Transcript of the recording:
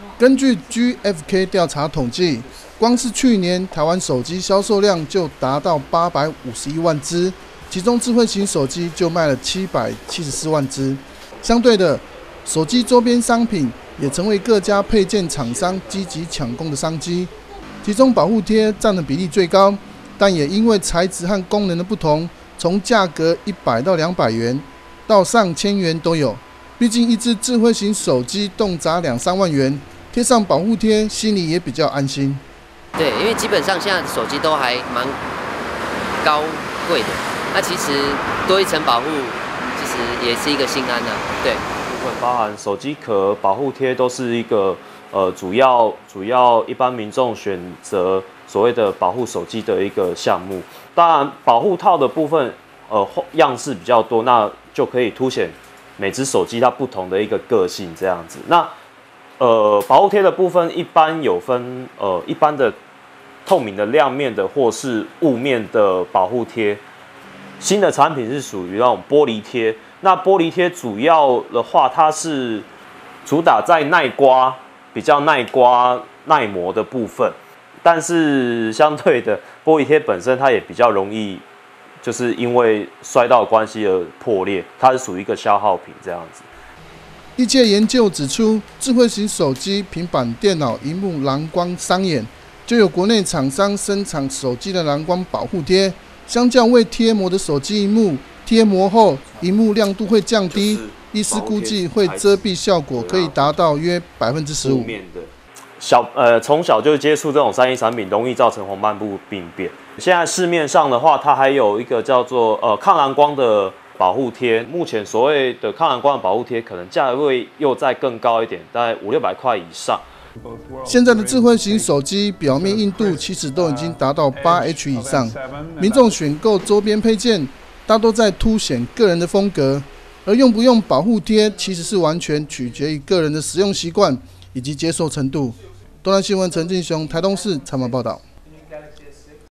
根据 GfK 调查统计，光是去年台湾手机销售量就达到851万只，其中智慧型手机就卖了774万只。相对的，手机周边商品也成为各家配件厂商积极抢攻的商机。其中保护贴占的比例最高，但也因为材质和功能的不同，从价格100到200元到上千元都有。毕竟一只智慧型手机动辄2、3万元，贴上保护贴，心里也比较安心。 对，因为基本上现在手机都还蛮高贵的，那其实多一层保护，其实也是一个心安啊。对， 部分包含手机壳、保护贴，都是一个主要一般民众选择所谓的保护手机的一个项目。当然，保护套的部分，样式比较多，那就可以凸显每只手机它不同的一个个性这样子。那保护贴的部分一般有分一般的透明的亮面的或是雾面的保护贴。新的产品是属于那种玻璃贴。那玻璃贴主要的话，它是主打在比较耐刮耐磨的部分，但是相对的玻璃贴本身它也比较容易，就是因为摔到的关系而破裂，它是属于一个消耗品这样子。 业界研究指出，智慧型手机、平板电脑萤幕蓝光伤眼，就有国内厂商生产手机的蓝光保护贴。相较未贴膜的手机萤幕，贴膜后萤幕亮度会降低，医师估计会遮蔽效果可以达到约15%。 从小就接触这种3C产品，容易造成黄斑部病变。现在市面上的话，它还有一个叫做抗蓝光的保护贴。目前所谓的抗蓝光的保护贴，可能价位又再更高一点，大概500-600块以上。 现在的智慧型手机表面硬度其实都已经达到8H 以上，民众选购周边配件，大多在凸显个人的风格，而用不用保护贴，其实是完全取决于个人的使用习惯以及接受程度。东南新闻陈进雄，台东市采访报道。